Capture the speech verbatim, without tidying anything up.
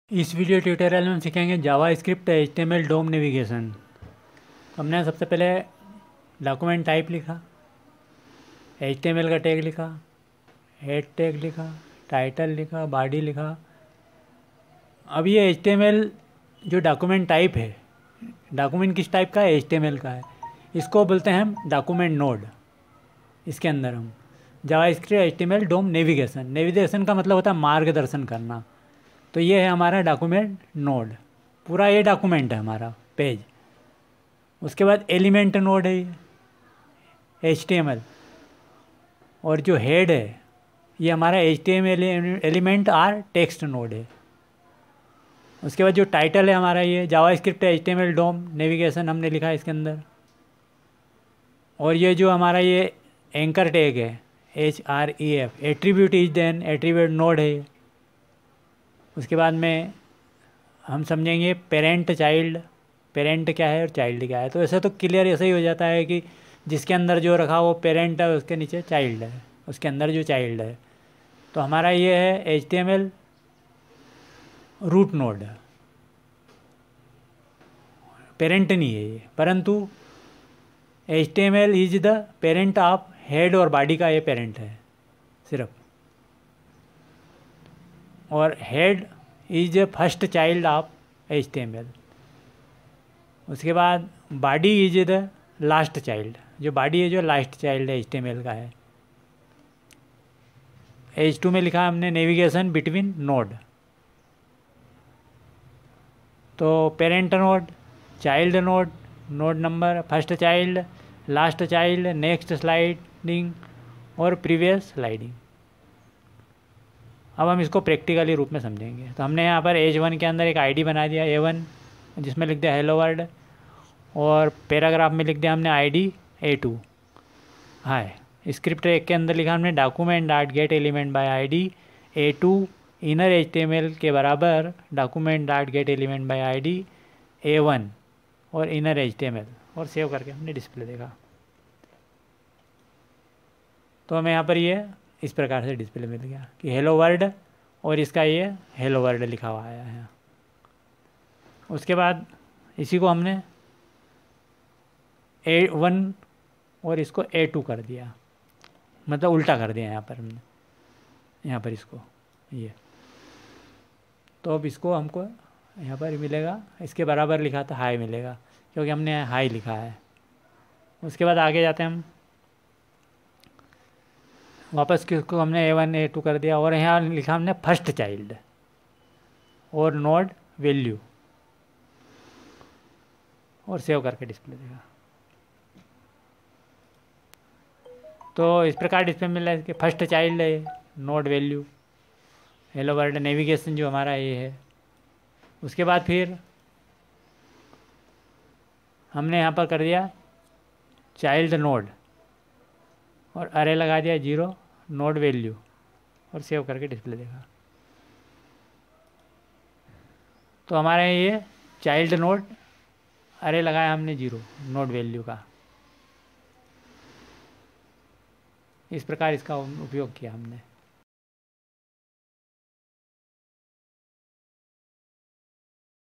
इस video tutorial में हम सीखेंगे JavaScript H T M L DOM navigation. हमने सबसे पहले डॉक्यूमेंट टाइप लिखा, एच टी एम एल का टैग लिखा, हेड टैग लिखा, टाइटल लिखा, बॉडी लिखा। अब ये एच टी एम एल जो डॉक्यूमेंट टाइप है, डॉक्यूमेंट किस टाइप का है? एच टी एम एल का है। इसको बोलते हैं हम डॉक्यूमेंट नोड। इसके अंदर हम JavaScript H T M L DOM navigation, navigation का मतलब होता है मार्गदर्शन करना। तो ये है हमारा डॉक्यूमेंट नोड, पूरा ये डॉक्यूमेंट है हमारा पेज। उसके बाद एलिमेंट नोड है ये एच टी एम एल, और जो हेड है ये हमारा H T M L element or text node है। उसके बाद जो टाइटल है हमारा ये JavaScript H T M L DOM navigation हमने लिखा है इसके अंदर। और ये जो हमारा ये एंकर टैग है H R E F, attribute is then attribute node है। उसके बाद में हम समझेंगे पेरेंट चाइल्ड, पेरेंट क्या है और चाइल्ड क्या है। तो ऐसे तो क्लियर ऐसे ही हो जाता है कि जिसके अंदर जो रखा वो पेरेंट है, उसके नीचे चाइल्ड है, उसके अंदर जो चाइल्ड है। तो हमारा ये है H T M L root node, parent नहीं है ये, परंतु H T M L is the parent of head और बॉडी का ये पेरेंट है सिर्फ। और head is a first child of H T M L. उसके बाद body is the last child, जो बॉडी है जो लास्ट चाइल्ड है एच टी एम एल का है। एच टू में लिखा हमने नेविगेशन बिटवीन नोड। तो parent node, child node, node number, first child, last child, next sliding और प्रीवियस स्लाइडिंग। अब हम इसको प्रैक्टिकली रूप में समझेंगे। तो हमने यहाँ पर एज वन के अंदर एक आईडी बना दिया ए वन, जिसमें लिख दिया हेलो वर्ल्ड, और पैराग्राफ में लिख दिया हमने आईडी ए टू। हाय स्क्रिप्ट एक के अंदर लिखा हमने document dot get element by ID A two inner H T M L के बराबर document dot get element by ID A one और inner H T M L, और सेव करके हमने डिस्प्ले देखा। तो हमें यहाँ पर ये इस प्रकार से डिस्प्ले मिल गया कि हेलो वर्ल्ड, और इसका ये हेलो वर्ल्ड लिखा हुआ आया है। उसके बाद इसी को हमने ए वन और इसको ए टू कर दिया, मतलब उल्टा कर दिया यहाँ पर हमने, यहाँ पर इसको ये। तो अब इसको हमको यहाँ पर मिलेगा, इसके बराबर लिखा था हाई मिलेगा, क्योंकि हमने हाई लिखा है। उसके बाद आगे जाते हैं हम, वापस किसको हमने ए वन ए टू कर दिया, और यहाँ लिखा हमने फर्स्ट चाइल्ड और नोड वैल्यू, और सेव करके डिस्प्ले देगा। तो इस प्रकार डिस्प्ले मिल रहा है कि फर्स्ट चाइल्ड है, node value, hello world, navigation जो हमारा ये है। उसके बाद फिर हमने यहाँ पर कर दिया चाइल्ड नोड, और अरे लगा दिया जीरो, नोड वैल्यू, और सेव करके डिस्प्ले देखा। तो हमारे ये चाइल्ड नोड अरे लगाया हमने जीरो, नोड वैल्यू का। इस प्रकार इसका उपयोग किया हमने।